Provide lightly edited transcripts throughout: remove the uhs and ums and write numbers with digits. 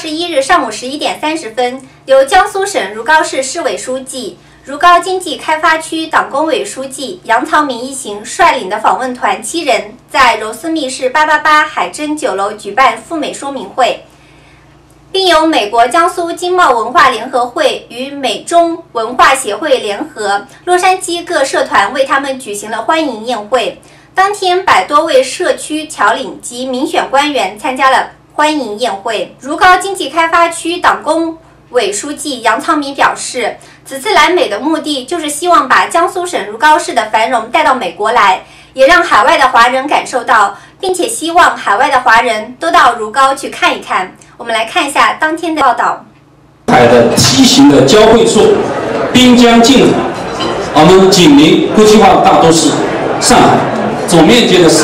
21日上午11点30分，由江苏省如皋市市委书记、如皋经济开发区党工委书记杨曹明一行率领的访问团7人，在柔丝密市888海珍酒楼举办赴美说明会，并由美国江苏经贸文化联合会与美中文化协会联合洛杉矶各社团为他们举行了欢迎宴会。当天，100多位社区侨领及民选官员参加了欢迎宴会。如皋经济开发区党工委书记杨曹明表示，此次来美的目的就是希望把江苏省如皋市的繁荣带到美国来，也让海外的华人感受到，并且希望海外的华人都到如皋去看一看。我们来看一下当天的报道。 海的梯形的交汇处，滨江近海，我们紧邻国际化大都市上海，总面积呢是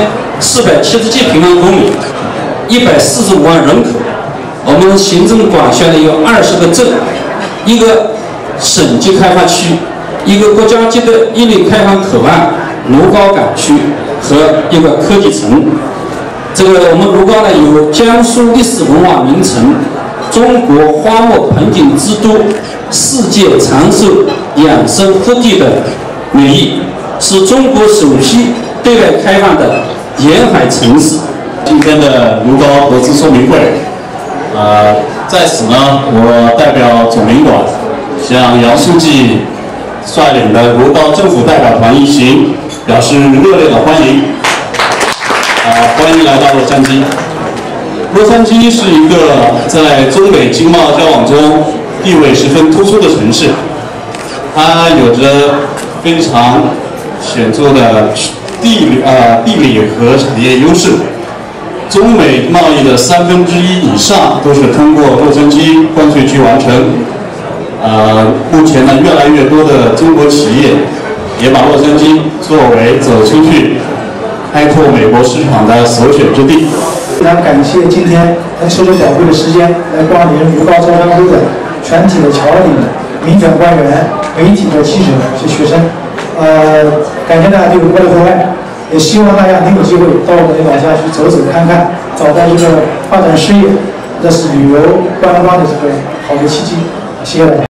1477平方公里，145万人口。我们行政管辖的有20个镇，一个省级开发区，一个国家级的1类开放口岸如皋港区和一个科技城。这个我们如皋呢有江苏历史文化名城、中国花木盆景之都、世界长寿养生福地的美誉，是中国首批对外开放的沿海城市。 今天的如皋国资说明会，在此呢，我代表总领馆向杨书记率领的如皋政府代表团一行表示热烈的欢迎。欢迎来到洛杉矶。洛杉矶是一个在中美经贸交往中地位十分突出的城市，它有着非常显著的地理和产业优势。中美贸易的1/3以上都是通过洛杉矶关税区完成。目前呢，越来越多的中国企业也把洛杉矶作为走出去开拓美国市场的首选之地。 非常感谢今天能抽出宝贵的时间来光临如皋招商会的全体的侨领、民选官员、媒体的记者及学生。感谢大家对如皋的厚爱，也希望大家能有机会到我们的老家去走走看看，找到这个发展事业、这是旅游观光的这个好的契机。谢谢大家。